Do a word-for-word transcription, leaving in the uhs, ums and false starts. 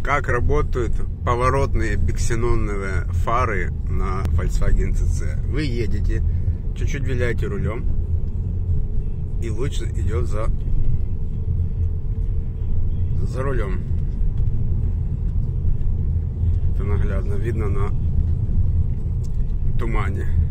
как работают поворотные биксенонные фары на Volkswagen си си. Вы едете, чуть-чуть виляете рулем, и луч идет за, за рулем. Это наглядно видно на тумане.